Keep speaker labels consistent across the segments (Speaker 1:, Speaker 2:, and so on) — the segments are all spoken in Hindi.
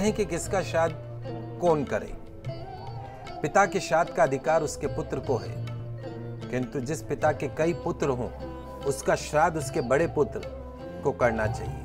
Speaker 1: हैं कि किसका श्राद्ध कौन करे। पिता के श्राद्ध का अधिकार उसके पुत्र को है, किंतु जिस पिता के कई पुत्र हों उसका श्राद्ध उसके बड़े पुत्र को करना चाहिए।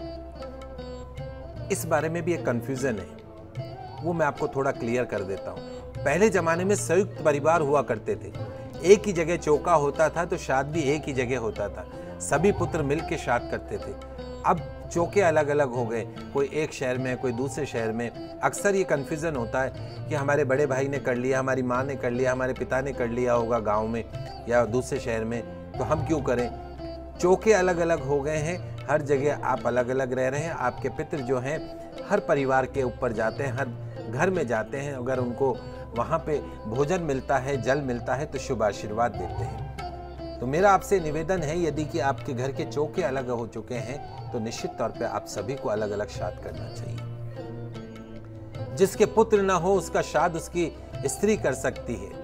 Speaker 1: इस बारे में भी एक कंफ्यूजन है, वो मैं आपको थोड़ा क्लियर कर देता हूं। पहले जमाने में संयुक्त परिवार हुआ करते थे, एक ही जगह चौका होता था तो श्राद्ध भी एक ही जगह होता था, सभी पुत्र मिलकर श्राद्ध करते थे। अब चौके अलग अलग हो गए, कोई एक शहर में कोई दूसरे शहर में। अक्सर ये कन्फ्यूज़न होता है कि हमारे बड़े भाई ने कर लिया, हमारी माँ ने कर लिया, हमारे पिता ने कर लिया होगा गांव में या दूसरे शहर में, तो हम क्यों करें। चौके अलग अलग हो गए हैं, हर जगह आप अलग अलग रह रहे हैं। आपके पितृ जो हैं हर परिवार के ऊपर जाते हैं, हर घर में जाते हैं, अगर उनको वहाँ पे भोजन मिलता है, जल मिलता है तो शुभ आशीर्वाद देते हैं। तो मेरा आपसे निवेदन है, यदि कि आपके घर के चौके अलग हो चुके हैं तो निश्चित तौर पे आप सभी को अलग अलग श्राद्ध करना चाहिए। जिसके पुत्र ना हो उसका श्राद्ध उसकी स्त्री कर सकती है,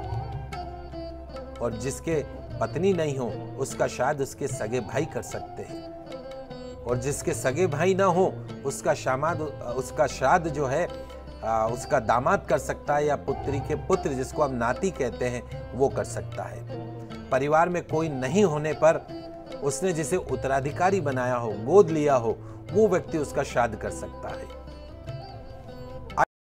Speaker 1: और जिसके पत्नी नहीं हो उसका श्राद्ध उसके सगे भाई कर सकते हैं, और जिसके सगे भाई ना हो उसका श्राद्ध जो है उसका दामाद कर सकता है, या पुत्री के पुत्र जिसको हम नाती कहते हैं वो कर सकता है। परिवार में कोई नहीं होने पर उसने जिसे उत्तराधिकारी बनाया हो, गोद लिया हो, वो व्यक्ति उसका श्राद्ध कर सकता है।